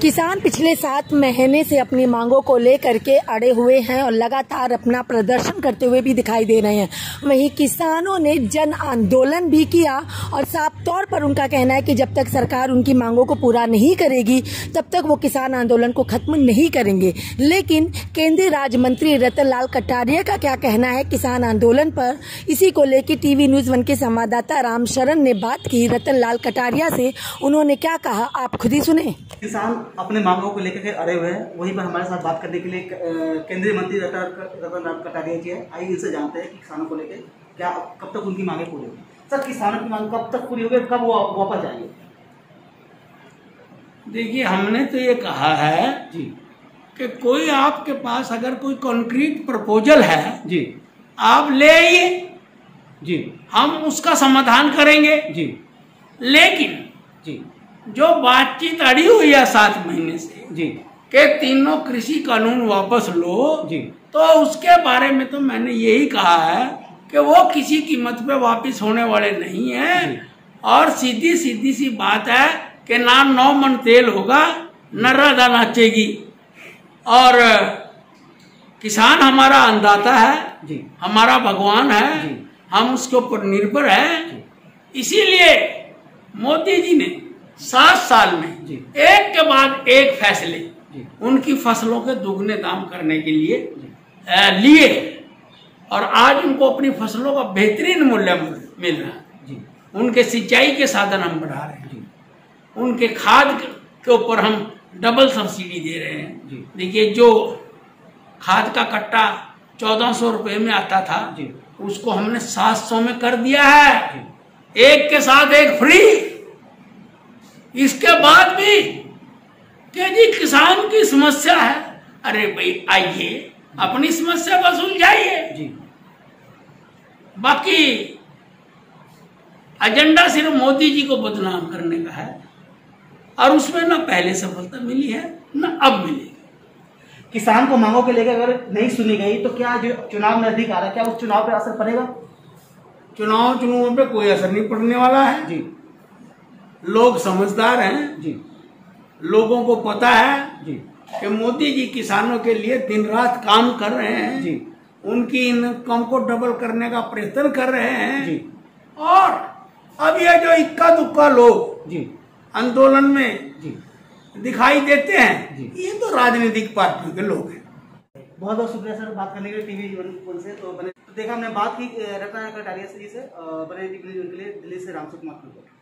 किसान पिछले 7 महीने से अपनी मांगों को लेकर के अड़े हुए हैं और लगातार अपना प्रदर्शन करते हुए भी दिखाई दे रहे हैं। वहीं किसानों ने जन आंदोलन भी किया और साफ तौर पर उनका कहना है कि जब तक सरकार उनकी मांगों को पूरा नहीं करेगी तब तक वो किसान आंदोलन को खत्म नहीं करेंगे। लेकिन केंद्रीय राज्य मंत्री रतन लाल कटारिया का क्या कहना है किसान आंदोलन पर, इसी को लेकर टीवी न्यूज 1 के संवाददाता राम शरण ने बात की रतन लाल कटारिया से। उन्होंने क्या कहा आप खुद ही सुने। किसान अपने मांगों को लेकर के अड़े हुए हैं, वहीं पर हमारे साथ बात करने के लिए केंद्रीय मंत्री रतन लाल कटारिया जी है। आइए इनसे जानते हैं कि किसानों को लेकर क्या कब तक उनकी मांगे पूरी होगी। सर, किसानों की मांग कब तक पूरी होगी, कब वो वापस जाएंगे? देखिए, हमने तो ये कहा है जी कि कोई आपके पास अगर कोई कॉन्क्रीट प्रपोजल है जी, आप ले आइए जी, हम उसका समाधान करेंगे। जी लेकिन जी, जो बातचीत अड़ी हुई है 7 महीने से जी कि तीनों कृषि कानून वापस लो, जी, तो उसके बारे में तो मैंने यही कहा है कि वो किसी कीमत पे वापस होने वाले नहीं हैं। और सीधी सी बात है कि ना 9 मन तेल होगा न राधा नाचेगी। और किसान हमारा अन्नदाता है जी, हमारा भगवान है जी, हम उसके ऊपर निर्भर हैं। इसीलिए मोदी जी ने 7 साल में जी, एक के बाद एक फैसले जी, उनकी फसलों के दुगने दाम करने के लिए लिए और आज उनको अपनी फसलों का बेहतरीन मूल्य मिल रहा है जी। उनके सिंचाई के साधन हम बढ़ा रहे हैं जी, उनके खाद के ऊपर हम डबल सब्सिडी दे रहे हैं जी। देखिए, जो खाद का कट्टा 1400 रुपये में आता था जी, उसको हमने 700 में कर दिया है जी। एक के साथ एक फ्री। इसके बाद भी कि जी किसान की समस्या है, अरे भाई आइए अपनी समस्या को सुलझाइए जी। बाकी एजेंडा सिर्फ मोदी जी को बदनाम करने का है और उसमें ना पहले सफलता मिली है ना अब मिलेगी। किसान को मांगों के लेकर अगर नहीं सुनी गई तो क्या जो चुनाव नजदीक आ रहा है, क्या उस चुनाव पर असर पड़ेगा? चुनाव पे कोई असर नहीं पड़ने वाला है जी। लोग समझदार हैं जी, लोगों को पता है जी कि मोदी जी किसानों के लिए दिन रात काम कर रहे हैं जी, उनकी इनकम को डबल करने का प्रयत्न कर रहे हैं जी। और अब ये जो इक्का दुक्का लोग जी आंदोलन में जी दिखाई देते हैं जी, ये तो राजनीतिक पार्टियों के लोग हैं। बहुत बहुत शुक्रिया सर बात करने के लिए टीवी 1 से। तो देखा हमने बात की रतन लाल कटारिया जी से, बने टीवी के लिए दिल्ली से राम सुकुमार।